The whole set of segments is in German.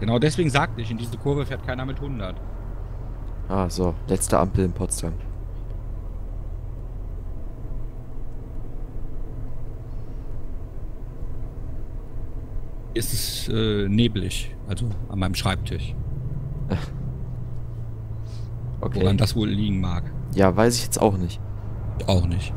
Genau deswegen sagte ich, in diese Kurve fährt keiner mit 100. Ah, so. Letzte Ampel in Potsdam. Ist es neblig, also an meinem Schreibtisch. Okay. Woran das wohl liegen mag. Ja, weiß ich jetzt auch nicht. Auch nicht.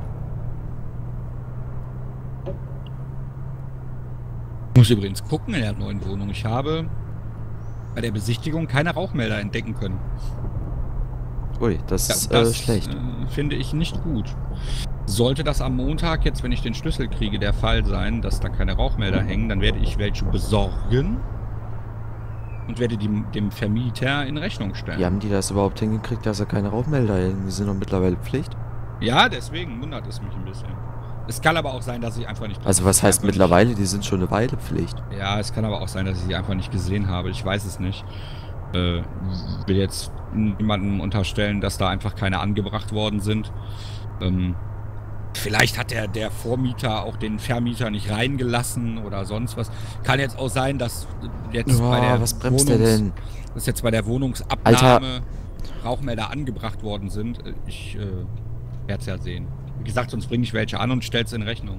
Ich muss übrigens gucken in der neuen Wohnung. Ich habe bei der Besichtigung keine Rauchmelder entdecken können. Ui, das ist Das schlecht. finde ich nicht gut. Sollte das am Montag, jetzt wenn ich den Schlüssel kriege, der Fall sein, dass da keine Rauchmelder hängen, dann werde ich welche besorgen und werde die dem Vermieter in Rechnung stellen. Wie haben die das überhaupt hingekriegt, dass er keine Rauchmelder hängen? Die sind doch mittlerweile Pflicht. Ja, deswegen wundert es mich ein bisschen. Es kann aber auch sein, dass ich einfach nicht... Also was heißt mittlerweile? Die sind schon eine Weile Pflicht. Ja, es kann aber auch sein, dass ich sie einfach nicht gesehen habe. Ich weiß es nicht. Will jetzt niemandem unterstellen, dass da einfach keine angebracht worden sind. Vielleicht hat der Vormieter auch den Vermieter nicht reingelassen oder sonst was. Kann jetzt auch sein, dass jetzt bei der was bremst der denn? Dass jetzt bei der Wohnungsabnahme Alter. Rauchmelder angebracht worden sind. Ich werde es ja sehen. Wie gesagt, sonst bringe ich welche an und stell's in Rechnung.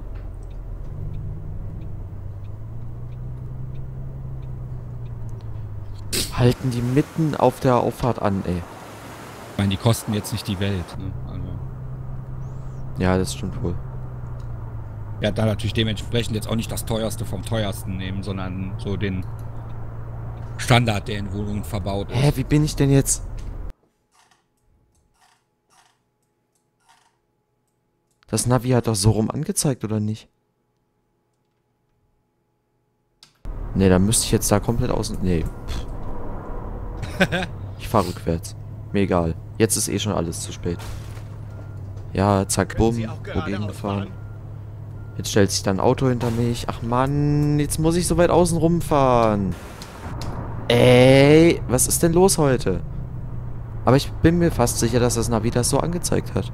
Halten die mitten auf der Auffahrt an, ey. Ich meine, die kosten jetzt nicht die Welt. Ne? Also, Ja, das stimmt wohl. ja, da natürlich dementsprechend jetzt auch nicht das teuerste vom teuersten nehmen, sondern so den Standard, der in Wohnungen verbaut ist. Hä, wie bin ich denn jetzt? Das Navi hat doch so rum angezeigt, oder nicht? Ne, dann müsste ich jetzt da komplett außen... Nee. Ich fahre rückwärts. Mir egal. Jetzt ist eh schon alles zu spät. Ja, zack, bumm. Wogegen gefahren. Jetzt stellt sich dann ein Auto hinter mich. Ach Mann, jetzt muss ich so weit außen rumfahren. Ey, was ist denn los heute? Aber ich bin mir fast sicher, dass das Navi das so angezeigt hat.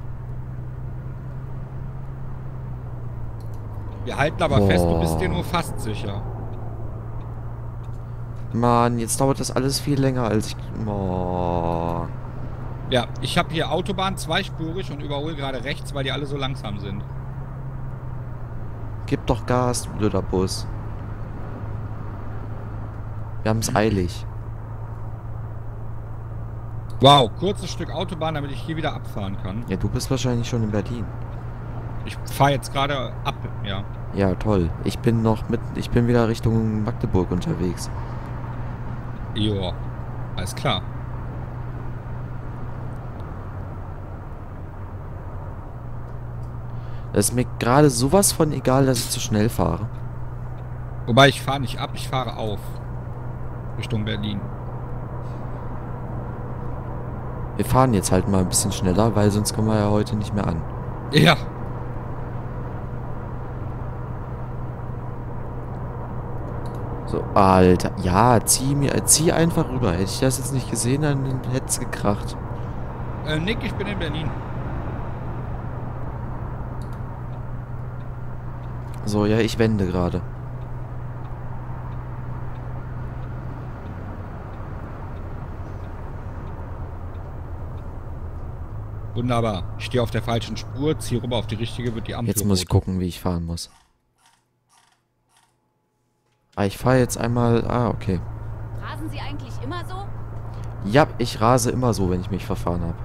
Wir halten aber fest, du bist dir nur fast sicher. Mann, jetzt dauert das alles viel länger als ich... Oh. Ja, ich habe hier Autobahn zweispurig und überhole gerade rechts, weil die alle so langsam sind. Gib doch Gas, du blöder Bus. Wir haben es eilig. Wow, kurzes Stück Autobahn, damit ich hier wieder abfahren kann. Ja, du bist wahrscheinlich schon in Berlin. Ich fahre jetzt gerade ab, ja. Ja, toll. Ich bin wieder Richtung Magdeburg unterwegs. Joa, alles klar. Es ist mir gerade sowas von egal, dass ich zu schnell fahre. Wobei, ich fahre nicht ab, ich fahre auf. Richtung Berlin. Wir fahren jetzt halt mal ein bisschen schneller, weil sonst kommen wir ja heute nicht mehr an. Ja. So, Alter. Ja, zieh einfach rüber. Hätte ich das jetzt nicht gesehen, dann hätte es gekracht. Nick, ich bin in Berlin. So, ja, ich wende gerade. Wunderbar. Ich stehe auf der falschen Spur, ziehe rüber auf die richtige, wird die Ampel Jetzt muss ich rot. gucken, wie ich fahren muss. Ah, ich fahre jetzt einmal... Ah, okay. Rasen Sie eigentlich immer so? Ja, ich rase immer so, wenn ich mich verfahren habe.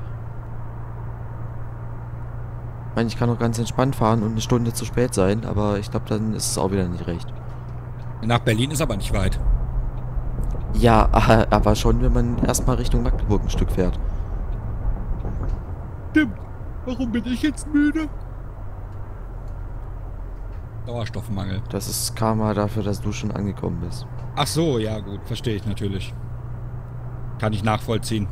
Ich meine, ich kann auch ganz entspannt fahren und eine Stunde zu spät sein, aber ich glaube, dann ist es auch wieder nicht recht. Nach Berlin ist aber nicht weit. Ja, aber schon, wenn man erstmal Richtung Magdeburg ein Stück fährt. Stimmt. Warum bin ich jetzt müde? Sauerstoffmangel. Das ist Karma dafür, dass du schon angekommen bist. Ach so, ja gut, verstehe ich natürlich. Kann ich nachvollziehen.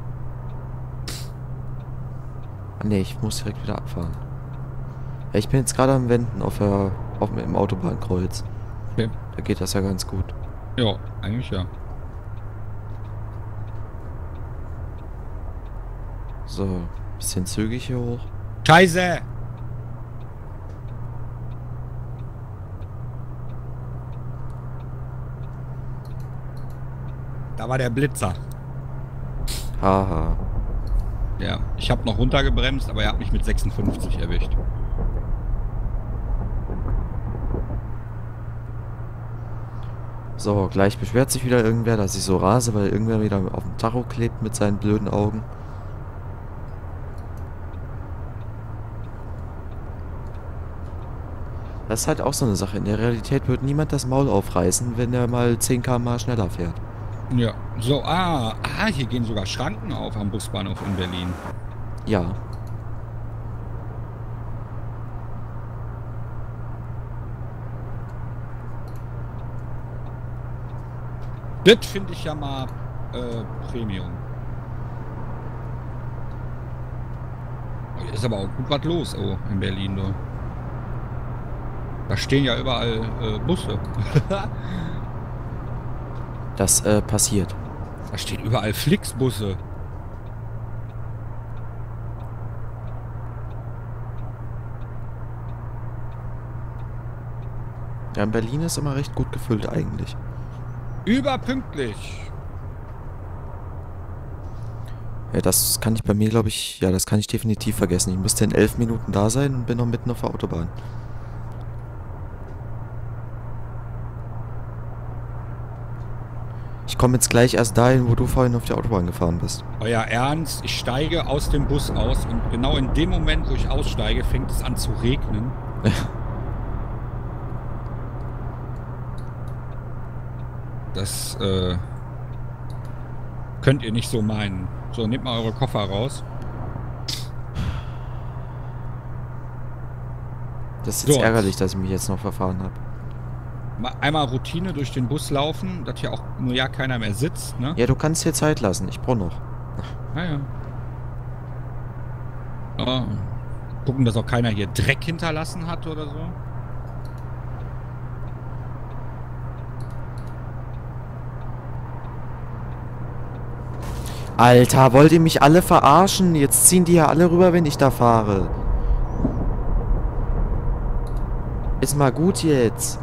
Ah, nee, ich muss direkt wieder abfahren. Ja, ich bin jetzt gerade am Wenden im Autobahnkreuz. Okay. Da geht das ja ganz gut. Ja, eigentlich ja. So, bisschen zügig hier hoch. Scheiße! Da war der Blitzer. Haha. Ja, ich habe noch runtergebremst, aber er hat mich mit 56 erwischt. So, gleich beschwert sich wieder irgendwer, dass ich so rase, weil irgendwer wieder auf dem Tacho klebt mit seinen blöden Augen. Das ist halt auch so eine Sache. In der Realität wird niemand das Maul aufreißen, wenn er mal 10 km/h schneller fährt. Ja, so, hier gehen sogar Schranken auf am Busbahnhof in Berlin. Ja. Das finde ich ja mal Premium. Oh, hier ist aber auch gut was los, in Berlin, du. Da stehen ja überall Busse. Das passiert. Da stehen überall Flixbusse. Ja, in Berlin ist immer recht gut gefüllt eigentlich. Überpünktlich. Ja, das kann ich bei mir, glaube ich, ja, das kann ich definitiv vergessen. Ich müsste in 11 Minuten da sein und bin noch mitten auf der Autobahn. Ich komme jetzt gleich erst dahin, wo du vorhin auf die Autobahn gefahren bist. Euer Ernst, ich steige aus dem Bus aus und genau in dem Moment, wo ich aussteige, fängt es an zu regnen. Das könnt ihr nicht so meinen. So, nehmt mal eure Koffer raus. Das ist jetzt So. ärgerlich, dass ich mich jetzt noch verfahren habe. Einmal Routine durch den Bus laufen, dass hier auch nur ja keiner mehr sitzt, ne? Ja, du kannst dir Zeit lassen. Ich brauche noch. Naja. Ja. Gucken, dass auch keiner hier Dreck hinterlassen hat oder so. Alter, wollt ihr mich alle verarschen? Jetzt ziehen die ja alle rüber, wenn ich da fahre. Ist mal gut jetzt.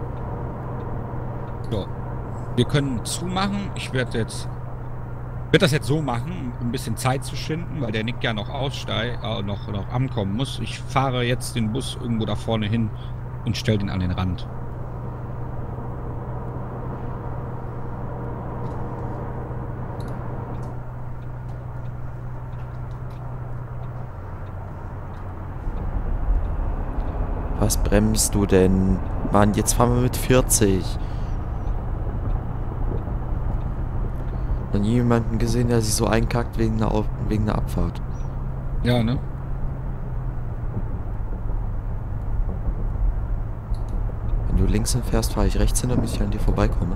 So. Wir können zumachen. Ich werde das jetzt so machen, um ein bisschen Zeit zu schinden, weil der Nick ja noch noch ankommen muss. Ich fahre jetzt den Bus irgendwo da vorne hin und stelle den an den Rand. Was bremst du denn? Mann, jetzt fahren wir mit 40. Noch nie jemanden gesehen, der sich so einkackt wegen einer Abfahrt. Ja, ne? Wenn du links hin fährst, fahre ich rechts hin, damit ich an dir vorbeikomme.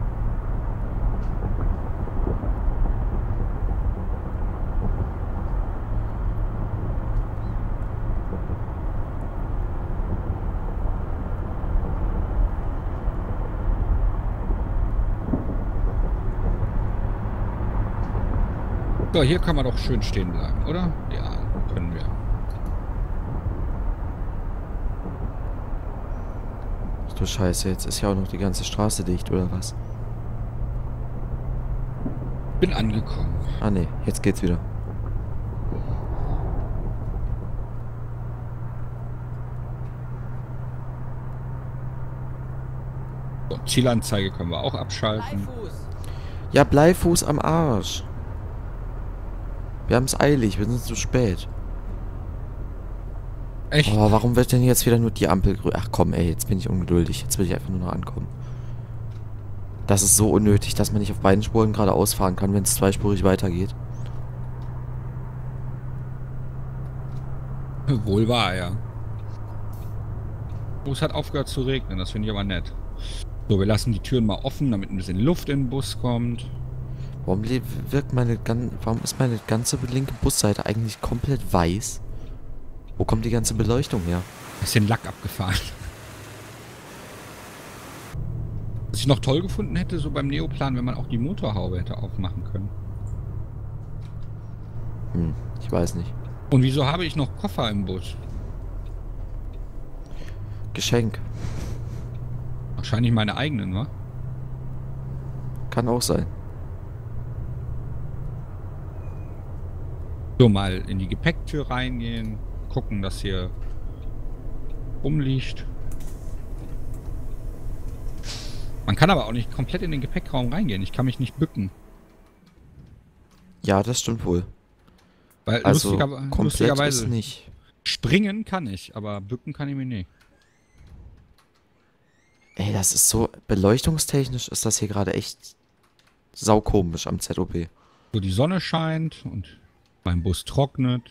So, hier kann man doch schön stehen bleiben, oder? Ja, können wir. Ach du Scheiße, jetzt ist ja auch noch die ganze Straße dicht, oder was? Bin angekommen. Ah ne, jetzt geht's wieder. So, Zielanzeige können wir auch abschalten. Ja, Bleifuß am Arsch. Wir haben es eilig, wir sind zu spät. Echt? Oh, warum wird denn jetzt wieder nur die Ampel grün? Ach komm, ey, jetzt bin ich ungeduldig. Jetzt will ich einfach nur noch ankommen. Das ist so unnötig, dass man nicht auf beiden Spuren geradeaus fahren kann, wenn es zweispurig weitergeht. Wohl wahr, ja. Oh, es hat aufgehört zu regnen, das finde ich aber nett. So, wir lassen die Türen mal offen, damit ein bisschen Luft in den Bus kommt. Warum ist meine ganze linke Busseite eigentlich komplett weiß? Wo kommt die ganze Beleuchtung her? Bisschen Lack abgefahren. Was ich noch toll gefunden hätte, so beim Neoplan, wenn man auch die Motorhaube hätte aufmachen können. Ich weiß nicht. Und wieso habe ich noch Koffer im Bus? Geschenk. Wahrscheinlich meine eigenen, wa? Kann auch sein. So, mal in die Gepäcktür reingehen, gucken, dass hier rumliegt. Man kann aber auch nicht komplett in den Gepäckraum reingehen. Ich kann mich nicht bücken. Ja, das stimmt wohl. Weil Also komplett lustigerweise ist nicht. springen kann ich, aber bücken kann ich mich nicht. Ey, das ist so, beleuchtungstechnisch ist das hier gerade echt saukomisch am ZOB. So, die Sonne scheint und mein Bus trocknet.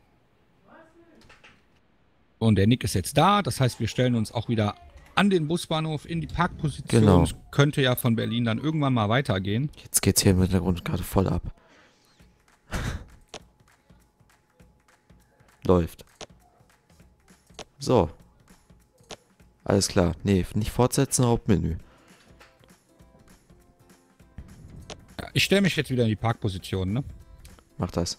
Und der Nick ist jetzt da. Das heißt, wir stellen uns auch wieder an den Busbahnhof in die Parkposition. Genau. Es könnte ja von Berlin dann irgendwann mal weitergehen. Jetzt geht's hier im Hintergrund gerade voll ab. Läuft. So. Alles klar. Nee, nicht fortsetzen, Hauptmenü. Ja, ich stelle mich jetzt wieder in die Parkposition, ne? Mach das.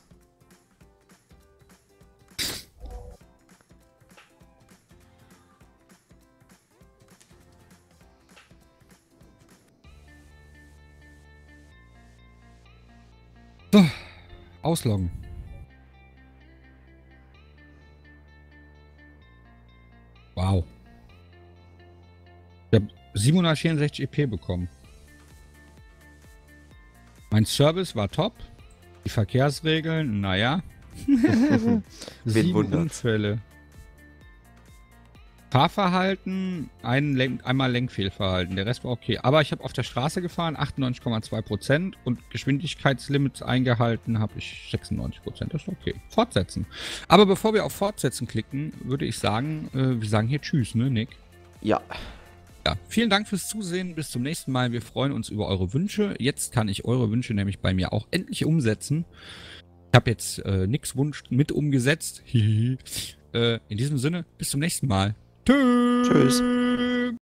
Ausloggen. Wow. Ich habe 764 EP bekommen. Mein Service war top. Die Verkehrsregeln, naja. Wen 7 wundert's? Unfälle. Fahrverhalten, einmal Lenkfehlverhalten, der Rest war okay. Aber ich habe auf der Straße gefahren, 98,2% und Geschwindigkeitslimits eingehalten habe ich 96%. Das ist okay. Fortsetzen. Aber bevor wir auf Fortsetzen klicken, würde ich sagen, wir sagen hier Tschüss, ne, Nick? Ja. Ja, vielen Dank fürs Zusehen. Bis zum nächsten Mal. Wir freuen uns über eure Wünsche. Jetzt kann ich eure Wünsche nämlich bei mir auch endlich umsetzen. Ich habe jetzt Nicks Wunsch mit umgesetzt. In diesem Sinne, bis zum nächsten Mal. Tschüss.